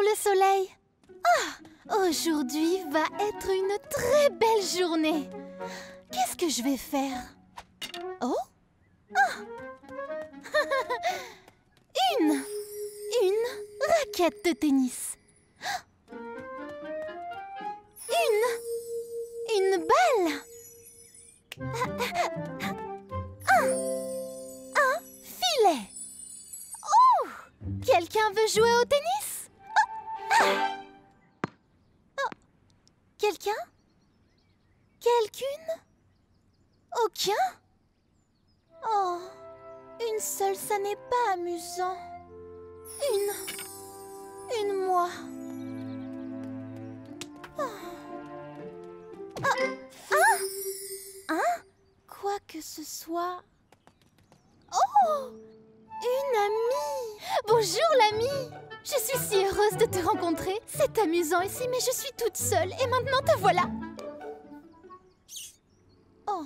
le soleil. Aujourd'hui va être une très belle journée. Qu'est-ce que je vais faire? Oh, Une raquette de tennis. Une balle. Un filet. Oh! Quelqu'un veut jouer au tennis? Quelqu'un? Quelqu'une? Aucun? Oh, une seule, ça n'est pas amusant. Une moi. Quoi que ce soit. Oh! Une amie! Bonjour l'amie! Je suis si heureuse de te rencontrer. C'est amusant ici, mais je suis toute seule et maintenant te voilà. Oh!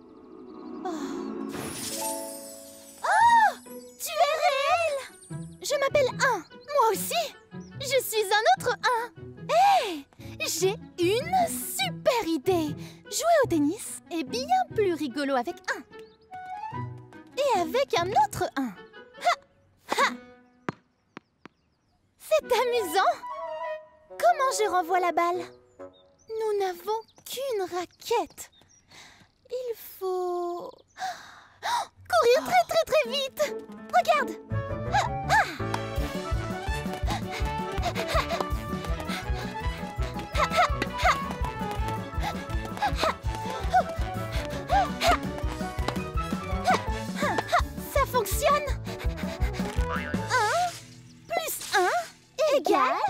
Tu es réel! Je m'appelle 1. Moi aussi! Je suis un autre 1. Hé! J'ai une super idée! Jouer au tennis est bien plus rigolo avec 1. Et avec un autre 1. Ha! Ha! C'est amusant! Comment je renvoie la balle? Nous n'avons qu'une raquette. Il faut... courir très très très vite! Regarde! Ça fonctionne! 1 plus 1 égale...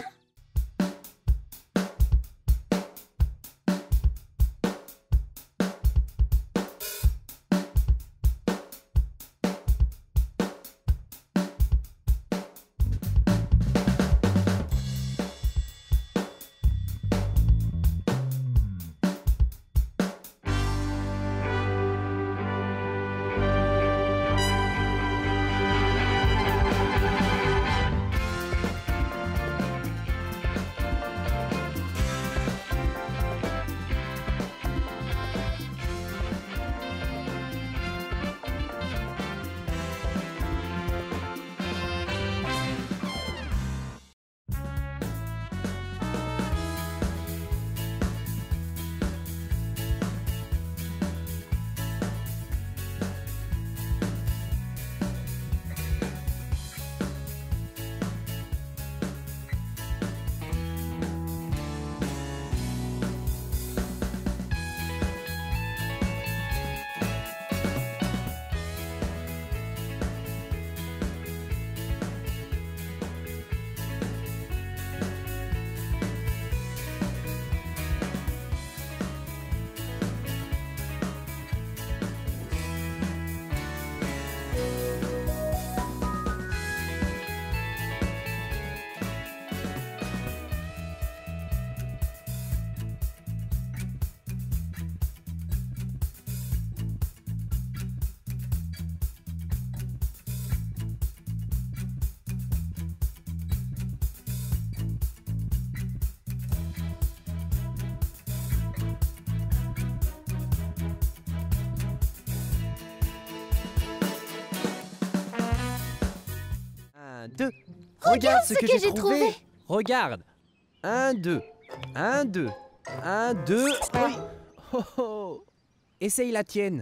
Deux. Regarde ce que j'ai trouvé. Regarde. 1, 2. 1, 2. 1, 2. Oui. Oh, oh. Essaye la tienne.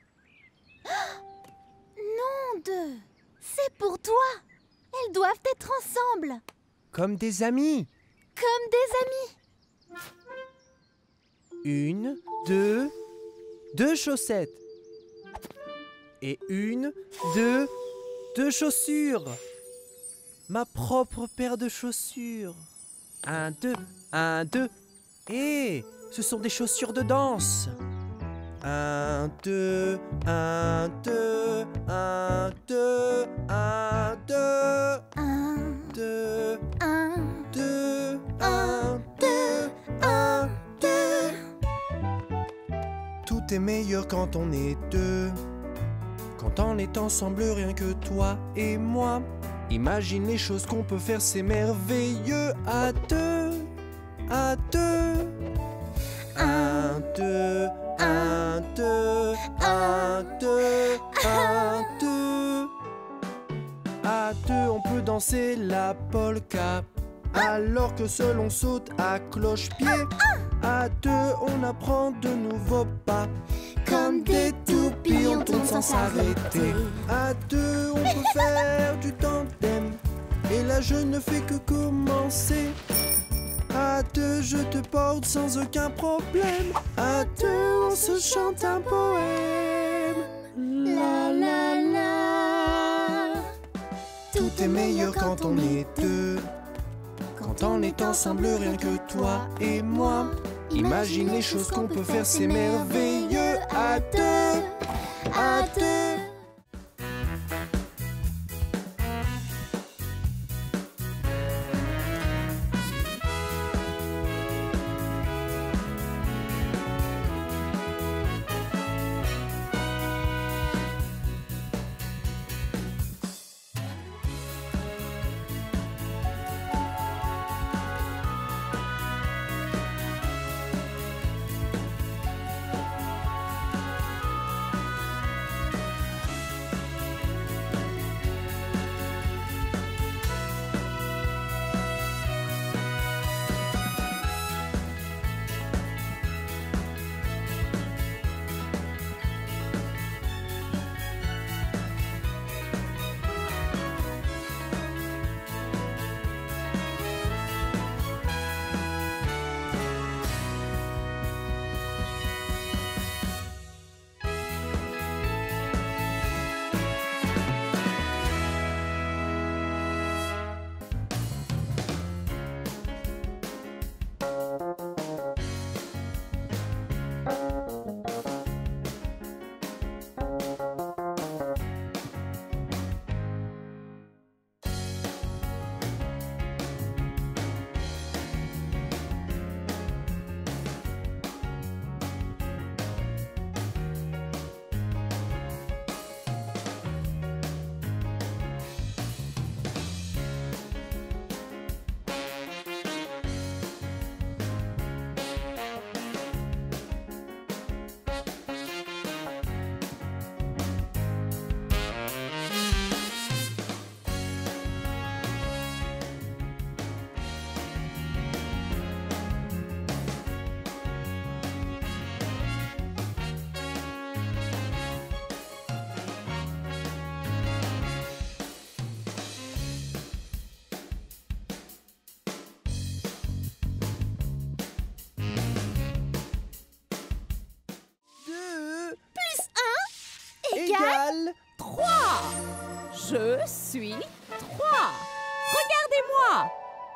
Non, 2. C'est pour toi. Elles doivent être ensemble. Comme des amis. Comme des amis. 1, 2. 2 chaussettes. Et 1, 2. 2 chaussures. Ma propre paire de chaussures. 1, 2, 1, 2. Et ce sont des chaussures de danse. 1, 2, 1, 2, 1, 2, 1, 2. 1, 2, 1, 2, 1, 2, 1, 2. Tout est meilleur quand on est deux. Quand on est ensemble, rien que toi et moi. Imagine les choses qu'on peut faire, c'est merveilleux. À deux, à deux. 1, 2, 1, 2, 1, 2, 1, 2. À deux, on peut danser la polka, alors que seul on saute à cloche-pied. À deux, on apprend de nouveaux pas. Comme des toupies, on tourne sans s'arrêter. À deux, on peut faire du tandem. Et là, je ne fais que commencer. À deux, je te porte sans aucun problème. À deux, on se chante un poème. La la la. Tout est meilleur quand on est deux. Quand on est ensemble, rien que toi et moi. Imagine les choses qu'on peut faire, c'est merveilleux. À deux, à deux. Égale 3. Je suis 3. Regardez-moi.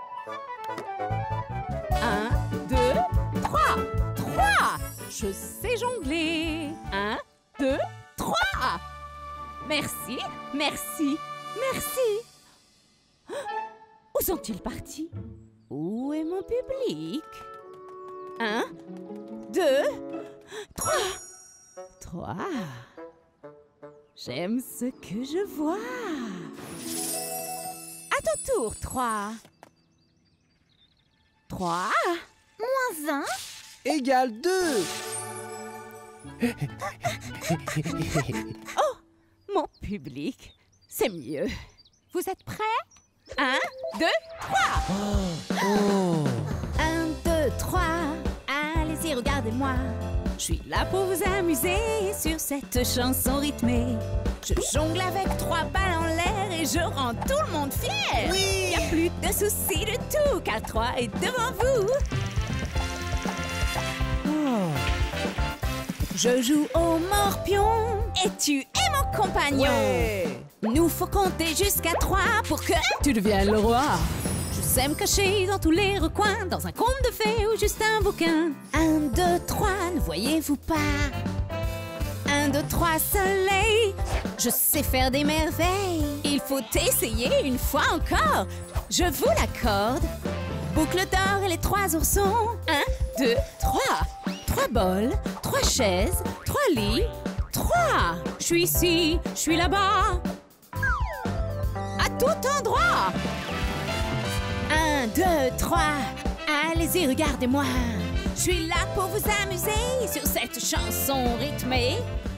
1, 2, 3. 3. Je sais jongler. 1, 2, 3. Merci, merci, merci. Où sont-ils partis? Où est mon public? 1, 2, 3. 3. J'aime ce que je vois. À ton tour, 3. 3. moins 1. Égale 2. Oh, mon public, c'est mieux. Vous êtes prêts? 1, 2, 3. Oh. 1, 2, 3. Allez-y, regardez-moi. Je suis là pour vous amuser sur cette chanson rythmée. Je jongle avec 3 balles en l'air et je rends tout le monde fier. Oui. Y a plus de soucis du tout car 3 est devant vous. Oh. Je joue au morpion et tu es mon compagnon. Ouais. Nous faut compter jusqu'à 3 pour que tu deviennes le roi. Je sais me cacher dans tous les recoins, dans un conte de fées ou juste un bouquin. 1, 2, 3, ne voyez-vous pas? 1, 2, 3, soleil. Je sais faire des merveilles. Il faut essayer une fois encore. Je vous l'accorde. Boucle d'or et les 3 oursons. 1, 2, 3. 3 bols, 3 chaises, 3 lits, 3. Je suis ici, je suis là-bas. À tout endroit. 1, 2, 3, allez-y, regardez-moi. Je suis là pour vous amuser sur cette chanson rythmée.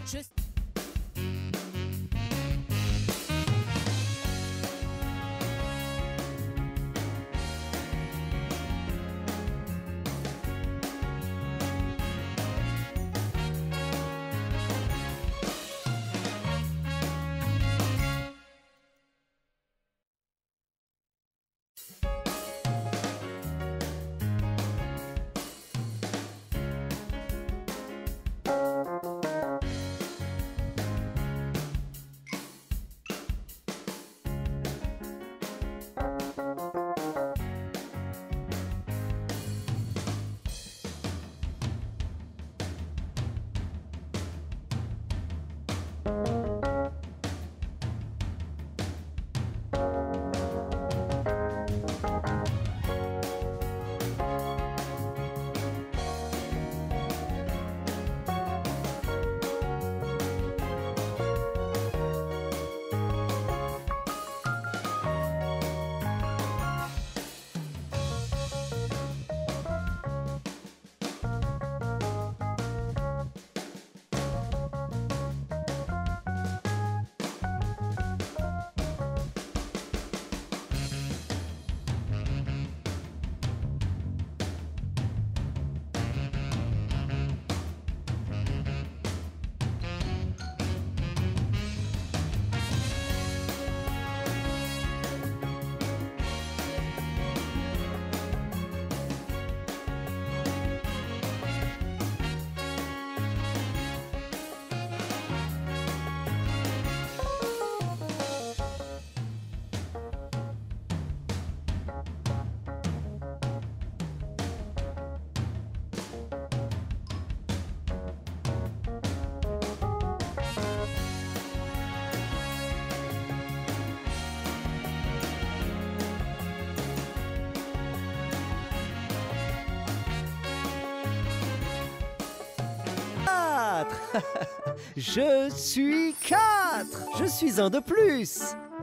Je suis 4. Je suis un de plus.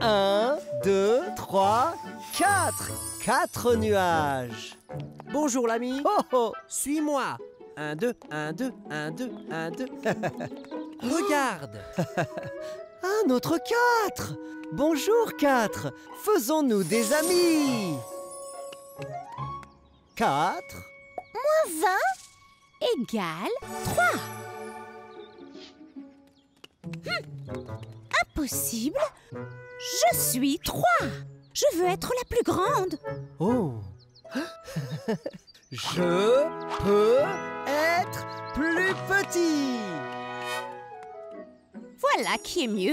1, 2, 3, 4. 4 nuages. Bonjour l'ami. Oh oh. Suis-moi. 1, 2, 1, 2, 1, 2, 1, 2. Regarde. Un autre 4. Bonjour 4. Faisons-nous des amis. 4. Moins 1 Égale 3. Impossible. Je suis 3. Je veux être la plus grande. Oh. Je peux être plus petit. Voilà qui est mieux.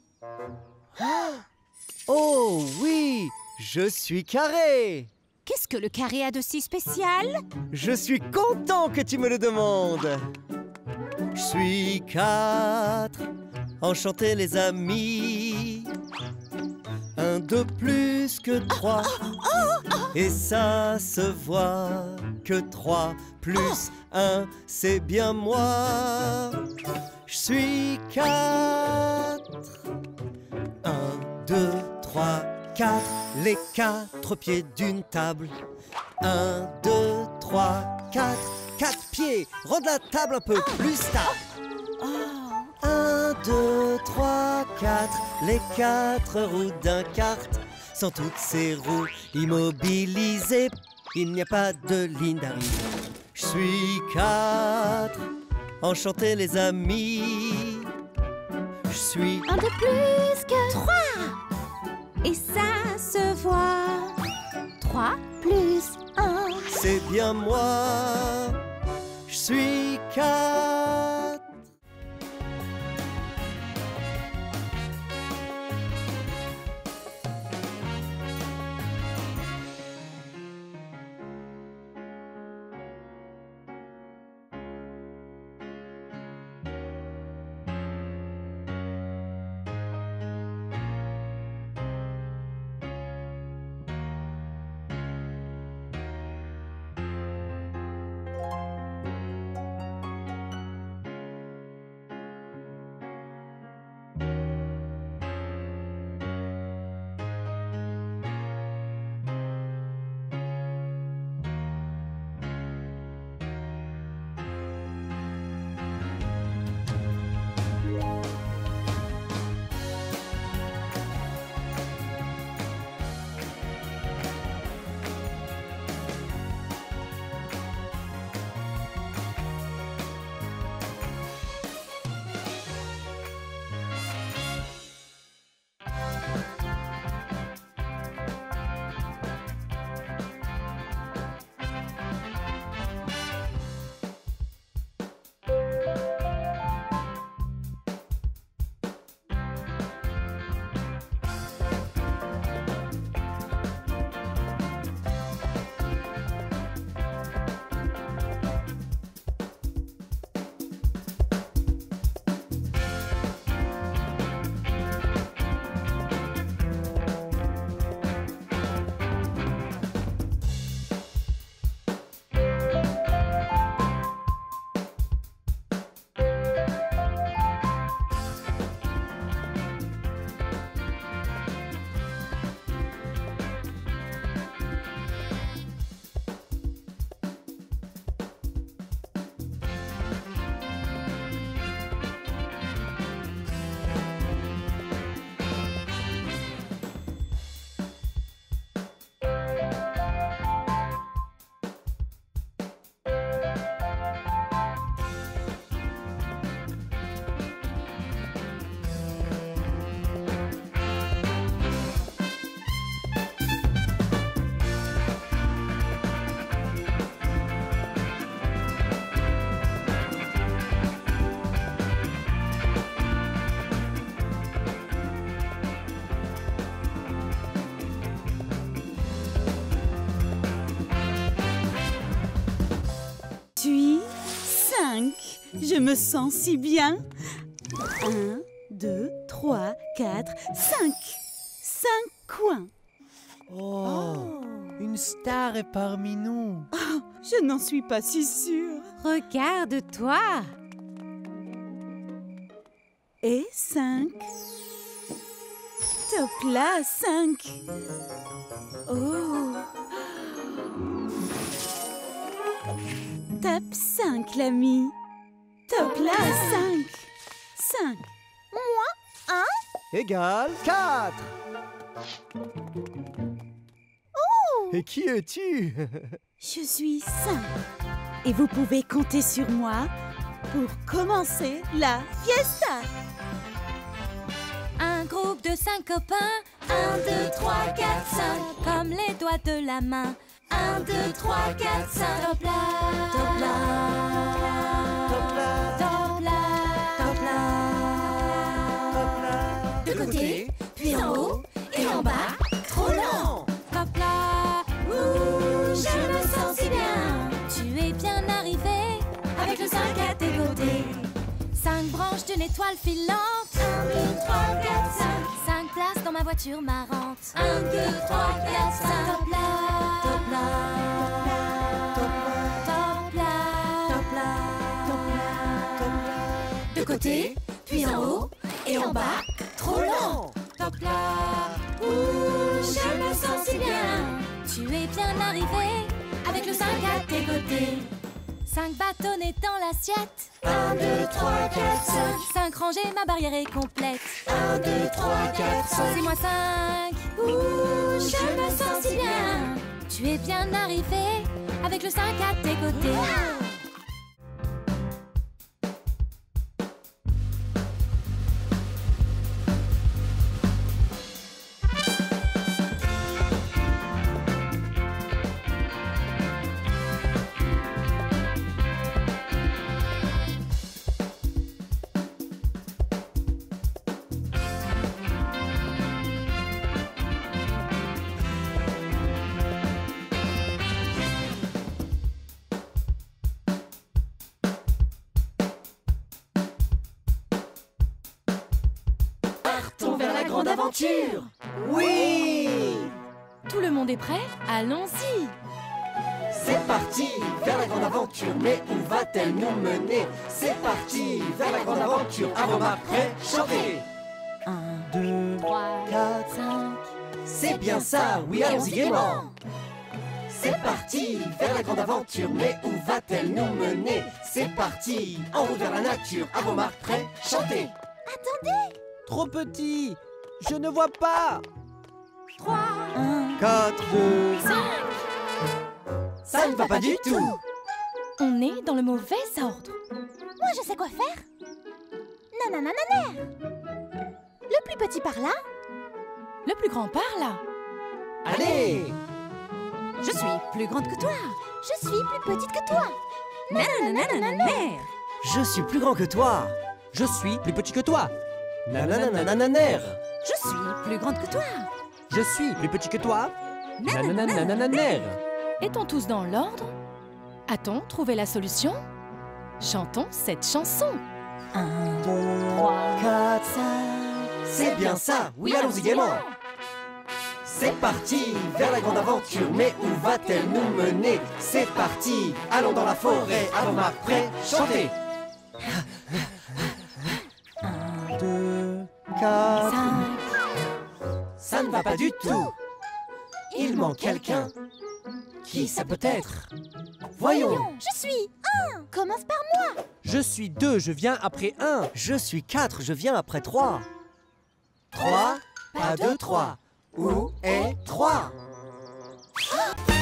Oh oui, je suis carré. Qu'est-ce que le carré a de si spécial? Je suis content que tu me le demandes. Je suis 4. Enchanté les amis. 1 de plus que 3. Et ça se voit que 3 plus 1, c'est bien moi. Je suis 4. 1, 2, 3, 4. Les 4 pieds d'une table. 1, 2, 3, 4. 4 pieds. Rends la table un peu plus stable. 1, 2, 3, 4. Les 4 roues d'un kart. Sans toutes ces roues immobilisées, il n'y a pas de ligne d'arrivée. Je suis 4. Enchanté les amis. Je suis 1 de plus que 3. Et ça se voit. 3 plus 1. c'est bien moi. Je suis 4. je me sens si bien. 1, 2, 3, 4, 5. 5 coins. Oh, une star est parmi nous. Je n'en suis pas si sûre. Regarde-toi. Et 5. Top là, 5. Oh. Tape 5, l'ami. Top là, 5. 5. Égale 4. Et qui es-tu? Je suis 5. Et vous pouvez compter sur moi pour commencer la fiesta. Un groupe de 5 copains. 1, 2, 3, 4, 5. Comme les doigts de la main. 1, 2, 3, 4, 5. Top là, top là, Top là, top là, top là. top là. De côté, puis en haut et en bas. Trop lent. Top là, ouh, je me sens si bien. Tu es bien arrivé avec le 5 à tes côtés. 5 branches d'une étoile filante. 1, 2, 3, 4, 5. 5 places dans ma voiture marrante. 1, 2, 3, 4, 5. Top là, top là, top là, top là, top là. De côté, puis en haut et en bas. Trop lent. Top là, ouh, je me sens si bien. Tu es bien arrivé avec le 5 à tes côtés. 5 bâtonnets dans l'assiette. 1, 2, 3, 4, 5. 5 rangées, ma barrière est complète. 1, 2, 3, 4, 5. C'est moi 5. Ouh, je me sens si bien. Tu es bien arrivé avec le 5 à tes côtés. Partons vers la grande aventure. Oui! Tout le monde est prêt? Allons-y! C'est parti vers la grande aventure. Mais où va-t-elle nous mener? C'est parti vers la grande aventure. Avant ma prêt, chantez. 2, 3, 4. 5. C'est bien ça, oui, allons-y gaiement. C'est parti vers la grande aventure. Mais où va-t-elle nous mener? C'est parti en route vers la nature. Avant ma prêt, chantez. Trop petit. Je ne vois pas. 3, 4, 2. 5. Ça ne va pas du tout. On est dans le mauvais ordre. Moi, je sais quoi faire. Nananananer. Le plus petit par là. Le plus grand par là. Allez, Je suis plus grande que toi. Je suis plus petite que toi. Nananananer. je suis plus grand que toi. Je suis plus petit que toi. Nananananer. Je suis plus grande que toi. Je suis plus petit que toi. Nananananer. Est-on tous dans l'ordre? A-t-on trouvé la solution? Chantons cette chanson. 1, 3, 4. 5. C'est bien ça, oui, allons-y gaiement. C'est parti vers la grande aventure. Mais où va-t-elle nous mener? C'est parti, allons dans la forêt. Avant ma prêt, chantez. 2, 4. 5. Ça ne va pas du tout. Il manque quelqu'un. Qui ça peut être? Voyons. Je suis 1. Commence par moi. Je suis 2, je viens après 1. Je suis 4, je viens après 3. 3, pas de 3. Où est 3?